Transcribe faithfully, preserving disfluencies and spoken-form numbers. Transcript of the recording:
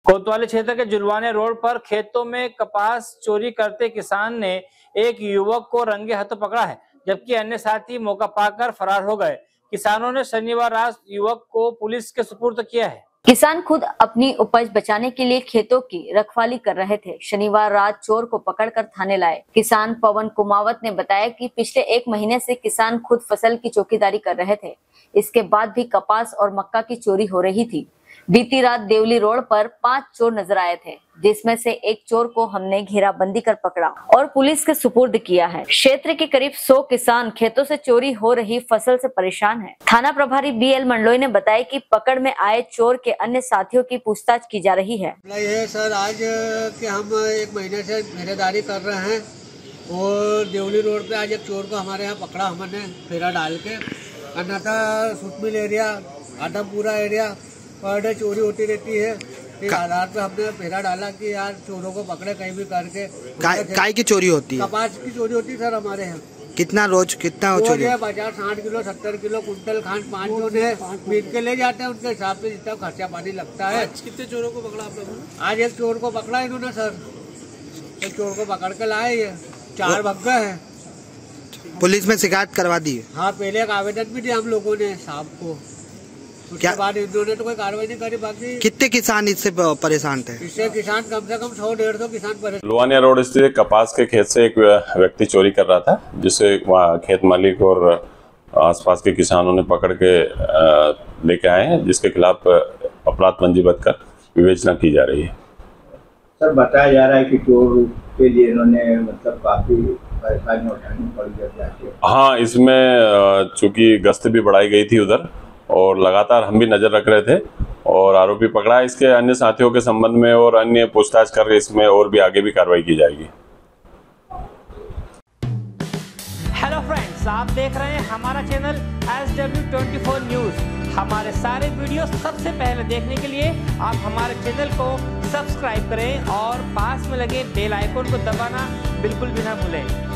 कोतवाली क्षेत्र के जुलवाने रोड पर खेतों में कपास चोरी करते किसान ने एक युवक को रंगे हाथों पकड़ा है, जबकि अन्य साथी मौका पाकर फरार हो गए। किसानों ने शनिवार रात युवक को पुलिस के सुपुर्द किया है। किसान खुद अपनी उपज बचाने के लिए खेतों की रखवाली कर रहे थे। शनिवार रात चोर को पकड़कर थाने लाए। किसान पवन कुमावत ने बताया कि पिछले एक महीने से किसान खुद फसल की चौकीदारी कर रहे थे। इसके बाद भी कपास और मक्का की चोरी हो रही थी। बीती रात देवली रोड पर पांच चोर नजर आए थे, जिसमें से एक चोर को हमने घेराबंदी कर पकड़ा और पुलिस के सुपुर्द किया है। क्षेत्र के करीब सौ किसान खेतों से चोरी हो रही फसल से परेशान हैं। थाना प्रभारी बी एल मंडलोई ने बताया कि पकड़ में आए चोर के अन्य साथियों की पूछताछ की जा रही है। ये सर आज के हम एक महीने से घेरादारी कर रहे हैं और देवली रोड पे आज एक चोर को हमारे यहाँ पकड़ा हमने फेरा डाल के। अन्यथा सुतमिल area, Adampura area per day चोरी होती रहती है। इस आधार पे हमने फेरा डाला कि यार चोरों को पकड़े कहीं भी करके। काय, काय की चोरी होती है? कपास की चोरी होती है सर हमारे यहाँ। कितना रोज कितना हो चोरी? पचास साठ किलो सत्तर किलो कुंटल खांड पाँच जोन है, बीत के ले जाते हैं। उनके हिसाब से जितना खर्चा पानी लगता है। कितने चोरों को पकड़ा आप लोगों ने? आज एक चोर को पकड़ा इन्होंने सर, एक चोर को पकड़ के लाए, ये चार भग गए हैं। पुलिस में शिकायत करवा दी है? हाँ, पहले एक आवेदन भी दिया हम लोगों ने साहब को। उसके बाद इन्होंने तो कोई कार्रवाई नहीं करी। बाकी कितने किसान इससे परेशान थे? इससे किसान कम से कम सौ डेढ़ सौ किसान परेशान। जुलवानिया रोड स्थित कपास के खेत से एक व्यक्ति चोरी कर रहा था, जिसे वहाँ खेत मालिक और आसपास के किसानों ने पकड़ के लेके आए हैं, जिसके खिलाफ अपराध पंजीबद्ध कर विवेचना की जा रही है। सर, बताया जा रहा है कि चोर के लिए इन्होंने मतलब काफी परेशानी उठानी पड़ी। हाँ, इसमें चूंकि गश्त भी बढ़ाई गई थी उधर और लगातार हम भी नजर रख रहे थे और आरोपी पकड़ा है। इसके अन्य साथियों के संबंध में और अन्य पूछताछ करके इसमें और भी आगे भी कार्रवाई की जाएगी। हेलो फ्रेंड्स, आप देख रहे हैं हमारा channel S W twenty four news. हमारे सारे वीडियो सबसे पहले देखने के लिए आप हमारे चैनल को सब्सक्राइब करें और पास में लगे बेल आइकन को दबाना बिल्कुल भी ना भूलें।